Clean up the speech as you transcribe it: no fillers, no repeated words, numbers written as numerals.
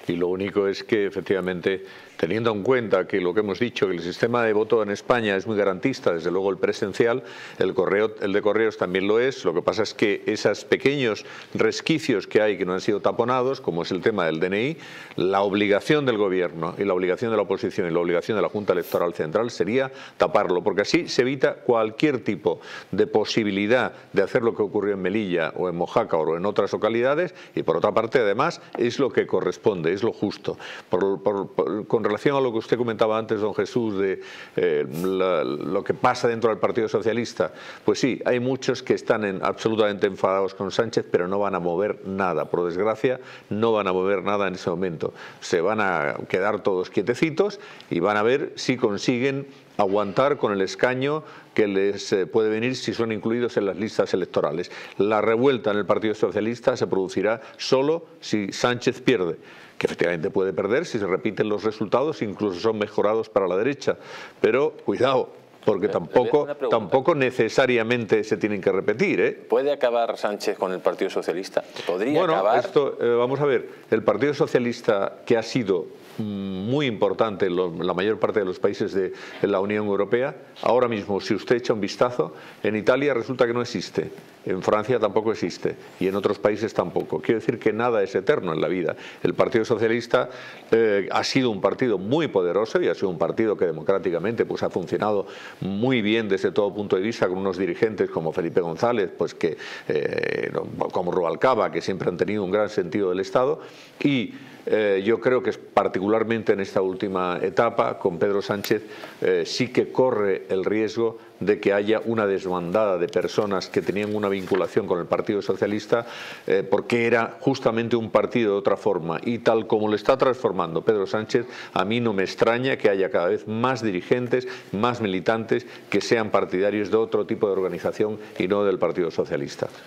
y lo único es que efectivamente, teniendo en cuenta que lo que hemos dicho, que el sistema de voto en España es muy garantista, desde luego el presencial, el de correos también lo es. Lo que pasa es que esos pequeños resquicios que hay que no han sido taponados, como es el tema del DNI, la obligación del gobierno y la obligación de la oposición y la obligación de la Junta Electoral Central sería taparlo, porque así se evita cualquier tipo de posibilidad de hacer lo que ocurrió en Melilla o en Mojácar o en otras localidades, y por otra parte además es lo que corresponde, es lo justo. Con relación a lo que usted comentaba antes, don Jesús, de lo que pasa dentro del Partido Socialista, pues sí, hay muchos que están absolutamente enfadados con Sánchez, pero no van a mover nada, por desgracia no van a mover nada en ese momento. Se van a quedar todos quietecitos y van a ver si consiguen aguantar con el escaño que les puede venir si son incluidos en las listas electorales. La revuelta en el Partido Socialista se producirá solo si Sánchez pierde, que efectivamente puede perder si se repiten los resultados, incluso son mejorados para la derecha, pero cuidado, porque tampoco necesariamente se tienen que repetir, ¿eh? ¿Puede acabar Sánchez con el Partido Socialista? ¿Podría acabar? Vamos a ver, el Partido Socialista, que ha sido muy importante en la mayor parte de los países de la Unión Europea, ahora mismo, si usted echa un vistazo, en Italia resulta que no existe, en Francia tampoco existe y en otros países tampoco. Quiere decir que nada es eterno en la vida. El Partido Socialista ha sido un partido muy poderoso y ha sido un partido que democráticamente pues ha funcionado muy bien desde todo punto de vista, con unos dirigentes como Felipe González, pues como Rubalcaba, que siempre han tenido un gran sentido del Estado, y yo creo que particularmente en esta última etapa con Pedro Sánchez sí que corre el riesgo de que haya una desbandada de personas que tenían una vinculación con el Partido Socialista porque era justamente un partido de otra forma, y tal como lo está transformando Pedro Sánchez, a mí no me extraña que haya cada vez más dirigentes, más militantes que sean partidarios de otro tipo de organización y no del Partido Socialista.